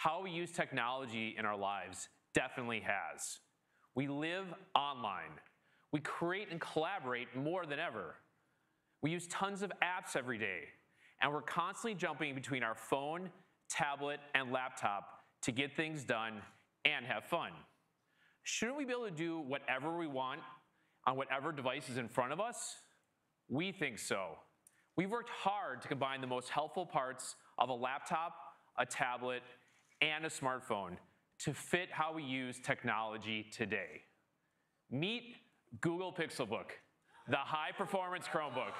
how we use technology in our lives definitely has. We live online. We create and collaborate more than ever. We use tons of apps every day, and we're constantly jumping between our phone, tablet, and laptop to get things done and have fun. Shouldn't we be able to do whatever we want on whatever device is in front of us? We think so. We've worked hard to combine the most helpful parts of a laptop, a tablet, and a smartphone to fit how we use technology today. Meet Google Pixelbook, the high-performance Chromebook.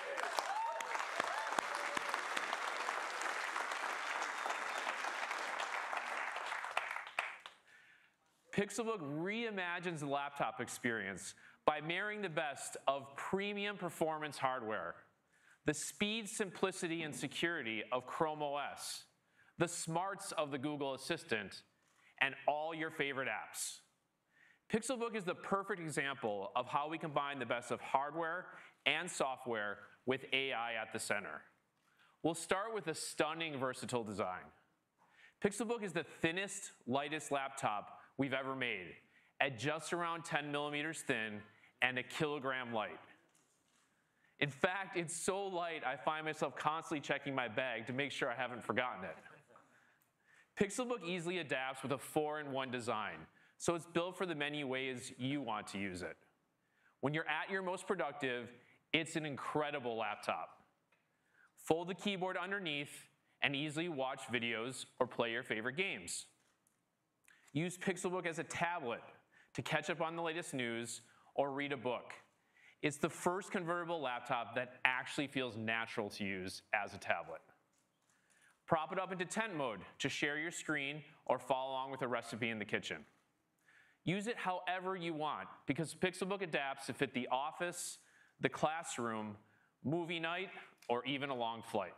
Pixelbook reimagines the laptop experience by marrying the best of premium performance hardware, the speed, simplicity, and security of Chrome OS, the smarts of the Google Assistant, and all your favorite apps. Pixelbook is the perfect example of how we combine the best of hardware and software with AI at the center. We'll start with a stunning, versatile design. Pixelbook is the thinnest, lightest laptop we've ever made, at just around 10 millimeters thin and a kilogram light. In fact, it's so light I find myself constantly checking my bag to make sure I haven't forgotten it. Pixelbook easily adapts with a 4-in-1 design, so it's built for the many ways you want to use it. When you're at your most productive, it's an incredible laptop. Fold the keyboard underneath and easily watch videos or play your favorite games. Use Pixelbook as a tablet to catch up on the latest news or read a book. It's the first convertible laptop that actually feels natural to use as a tablet. Prop it up into tent mode to share your screen or follow along with a recipe in the kitchen. Use it however you want because Pixelbook adapts to fit the office, the classroom, movie night, or even a long flight.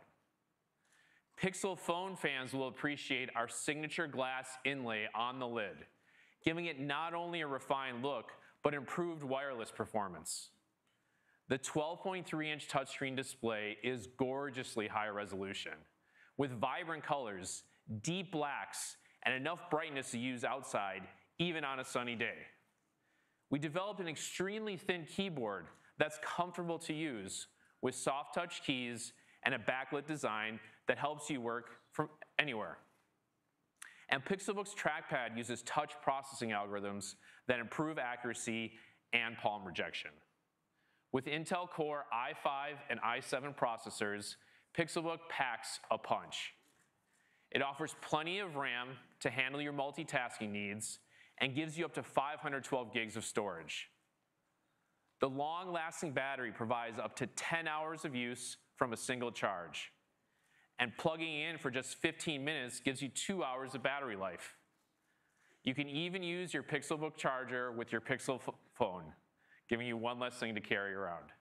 Pixel phone fans will appreciate our signature glass inlay on the lid, giving it not only a refined look, but improved wireless performance. The 12.3-inch touchscreen display is gorgeously high resolution, with vibrant colors, deep blacks, and enough brightness to use outside, even on a sunny day. We developed an extremely thin keyboard that's comfortable to use, with soft touch keys and a backlit design that helps you work from anywhere. And Pixelbook's trackpad uses touch processing algorithms that improve accuracy and palm rejection. With Intel Core i5 and i7 processors, Pixelbook packs a punch. It offers plenty of RAM to handle your multitasking needs and gives you up to 512 gigs of storage. The long-lasting battery provides up to 10 hours of use from a single charge. And plugging in for just 15 minutes gives you 2 hours of battery life. You can even use your Pixelbook charger with your Pixel phone, giving you one less thing to carry around.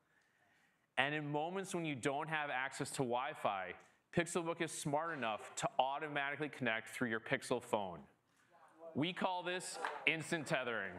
And in moments when you don't have access to Wi-Fi, Pixelbook is smart enough to automatically connect through your Pixel phone. We call this instant tethering.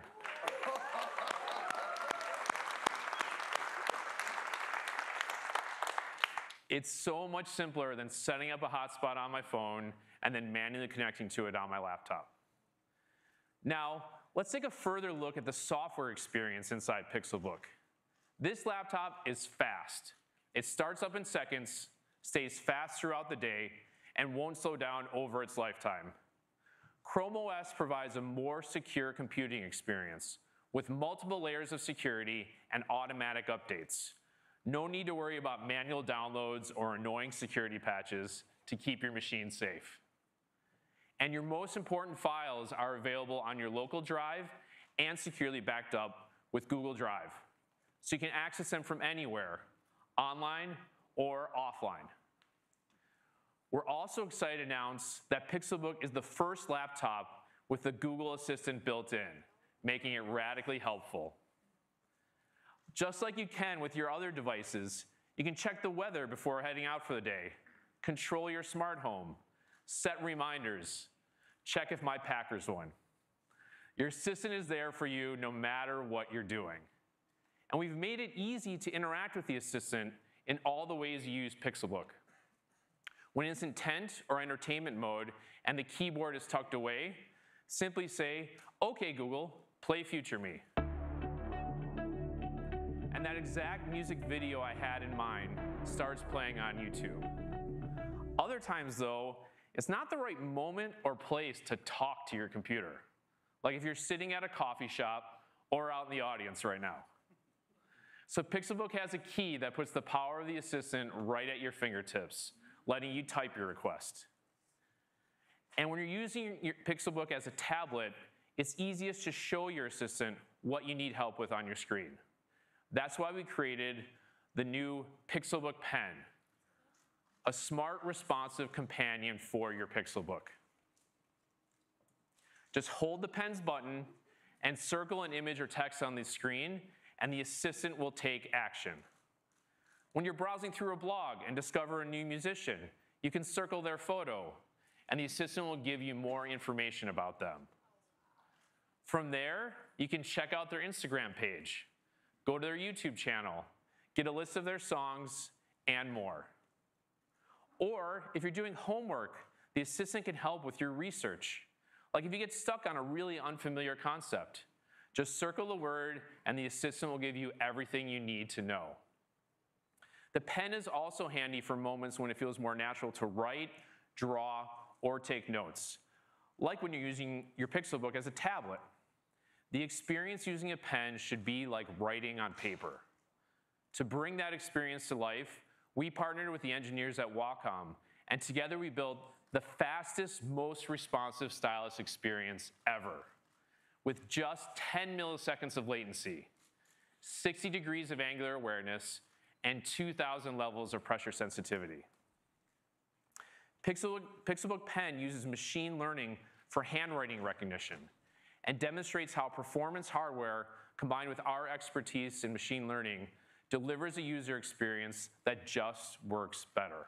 It's so much simpler than setting up a hotspot on my phone and then manually connecting to it on my laptop. Now, let's take a further look at the software experience inside Pixelbook. This laptop is fast. It starts up in seconds, stays fast throughout the day, and won't slow down over its lifetime. Chrome OS provides a more secure computing experience with multiple layers of security and automatic updates. No need to worry about manual downloads or annoying security patches to keep your machine safe. And your most important files are available on your local drive and securely backed up with Google Drive, so you can access them from anywhere, online or offline. We're also excited to announce that Pixelbook is the first laptop with the Google Assistant built in, making it radically helpful. Just like you can with your other devices, you can check the weather before heading out for the day, control your smart home, set reminders, check if my Packers won. Your assistant is there for you no matter what you're doing. And we've made it easy to interact with the assistant in all the ways you use Pixelbook. When it's intent or entertainment mode and the keyboard is tucked away, simply say, "Okay, Google, play Future Me." And that exact music video I had in mind starts playing on YouTube. Other times, though, it's not the right moment or place to talk to your computer, like if you're sitting at a coffee shop or out in the audience right now. So Pixelbook has a key that puts the power of the assistant right at your fingertips, letting you type your request. And when you're using your Pixelbook as a tablet, it's easiest to show your assistant what you need help with on your screen. That's why we created the new Pixelbook Pen, a smart, responsive companion for your Pixelbook. Just hold the pen's button and circle an image or text on the screen, and the assistant will take action. When you're browsing through a blog and discover a new musician, you can circle their photo, and the assistant will give you more information about them. From there, you can check out their Instagram page, go to their YouTube channel, get a list of their songs, and more. Or if you're doing homework, the assistant can help with your research. Like if you get stuck on a really unfamiliar concept, just circle the word and the assistant will give you everything you need to know. The pen is also handy for moments when it feels more natural to write, draw, or take notes, like when you're using your Pixelbook as a tablet. The experience using a pen should be like writing on paper. To bring that experience to life, we partnered with the engineers at Wacom, and together we built the fastest, most responsive stylus experience ever, with just 10 milliseconds of latency, 60 degrees of angular awareness, and 2,000 levels of pressure sensitivity. Pixelbook Pen uses machine learning for handwriting recognition and demonstrates how performance hardware combined with our expertise in machine learning delivers a user experience that just works better.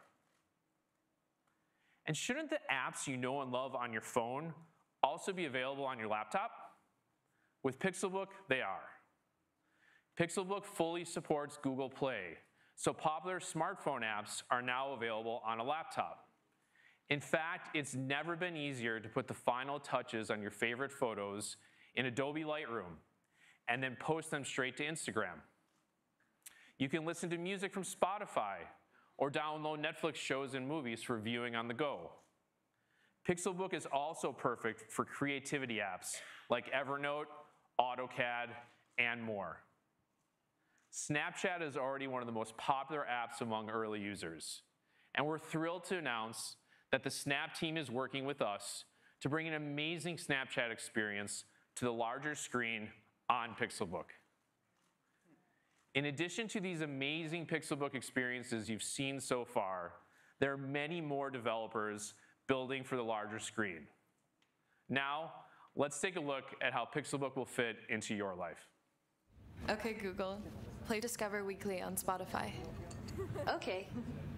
And shouldn't the apps you know and love on your phone also be available on your laptop? With Pixelbook, they are. Pixelbook fully supports Google Play, so popular smartphone apps are now available on a laptop. In fact, it's never been easier to put the final touches on your favorite photos in Adobe Lightroom and then post them straight to Instagram. You can listen to music from Spotify or download Netflix shows and movies for viewing on the go. Pixelbook is also perfect for creativity apps like Evernote, AutoCAD, and more. Snapchat is already one of the most popular apps among early users, and we're thrilled to announce that the Snap team is working with us to bring an amazing Snapchat experience to the larger screen on Pixelbook. In addition to these amazing Pixelbook experiences you've seen so far, there are many more developers building for the larger screen. Now, let's take a look at how Pixelbook will fit into your life. Okay, Google, play Discover Weekly on Spotify. Okay.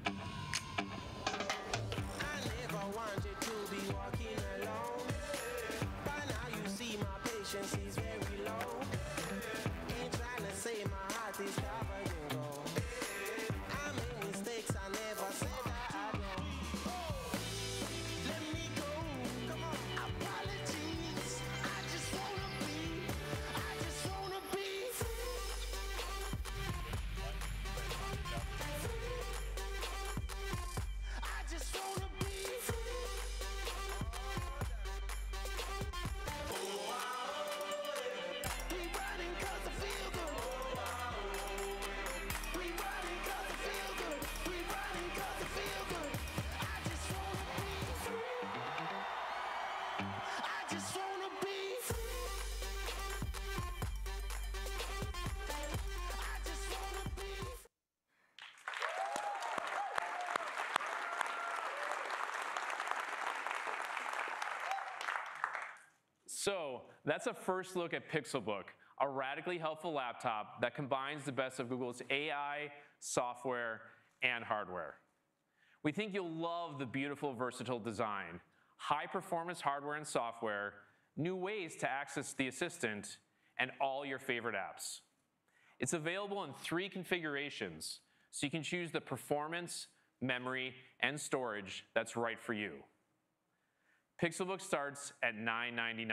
So that's a first look at Pixelbook, a radically helpful laptop that combines the best of Google's AI, software, and hardware. We think you'll love the beautiful, versatile design, high-performance hardware and software, new ways to access the assistant, and all your favorite apps. It's available in 3 configurations, so you can choose the performance, memory, and storage that's right for you. Pixelbook starts at $9.99.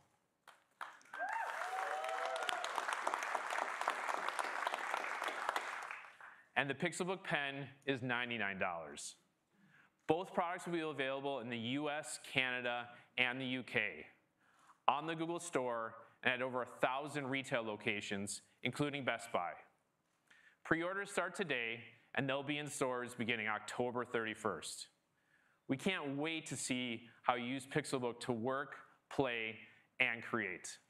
And the Pixelbook pen is $99. Both products will be available in the US, Canada, and the UK, on the Google Store, and at over 1,000 retail locations, including Best Buy. Pre-orders start today, and they'll be in stores beginning October 31st. We can't wait to see how you use Pixelbook to work, play, and create.